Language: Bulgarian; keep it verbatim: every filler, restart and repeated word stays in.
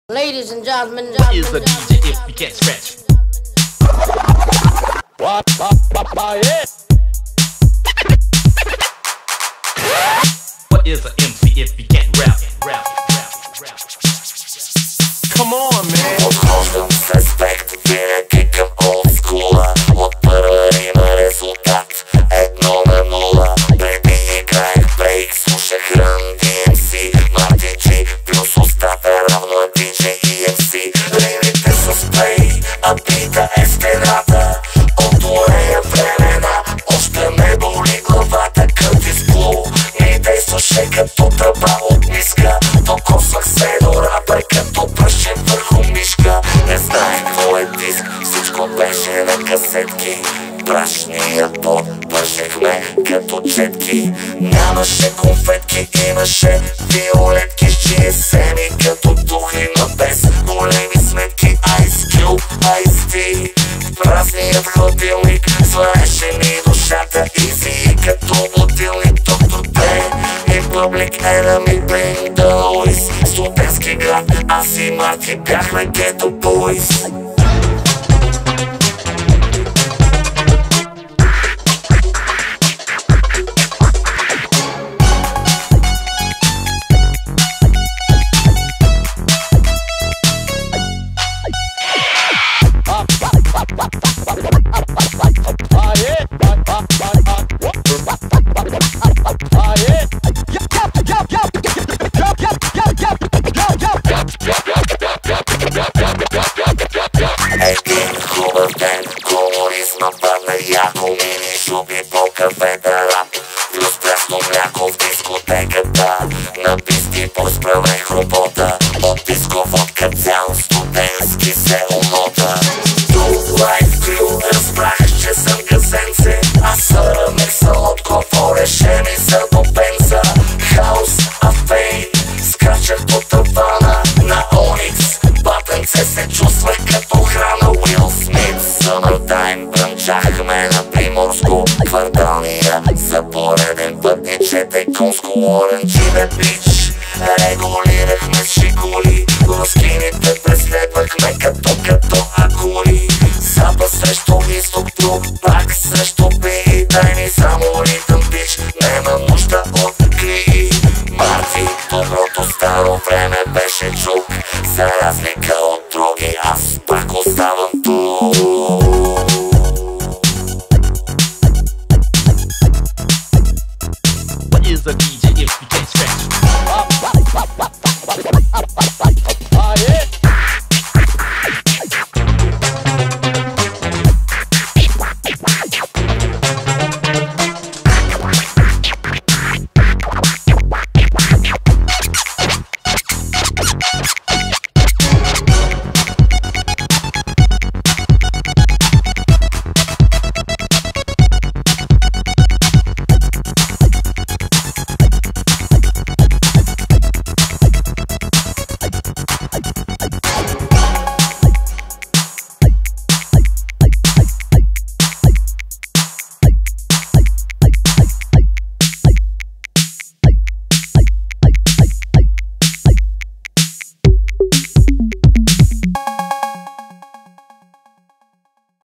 Ladies and gentlemen, What is a D J if you can't scratch? What? What is a M C if you can't rap? Rap, rap, rap. Come on, man. Подхождам с респект, винаги към олдскула. От първа рима резултат едно на нула. Преди играех брейк, слушах Run ди ем си, Марти Джи, плюс устата равно на ди джей и ем си. Римите са сплей, а бита е стената. От урея времена, още ме боли главата. Къртис Блу ми действаше като тръба от ниска. Докосвах се до рапър като пръще върху мишка. Не знаех какво е диск, всичко беше на касетки. Брашният пот пържехме като четки. Нямаше конфетки, имаше виолетки. С джи ес ем-и като духи, но без големи сметки. Ice Cube, Ice T, празният хладилник сваеше ми душата. Easy като будилник, доктор Dre и Public Enemy, Bring the Noise. Студентски град, аз и Марти бяхме гето бойс. Един хубав ден, комунизма падна яко. Мини шуби по кафета рап, плюс прясно мляко в дискотеката. На писти посправех робота, от диско водка цял студентски се умота. До Life Crew разбрах, че съм газенце. Аз сърамех салотко, пореше ми за до бенза. Хаос, афей, скачах по тавана на Оникс. Батенце се чувствах като храна Уил Смит. Summertime брънчахме на Приморско. Кварталния за пореден път ни чете конско. Оранжи бе бич, регулирахме с шикули. Лоскините преследвахме като като акули. Запад срещу изток, друг пак срещу би. Дай ми само ритъм, бич, нема нужда от клии. Марти, доброто старо време беше чук, за разлика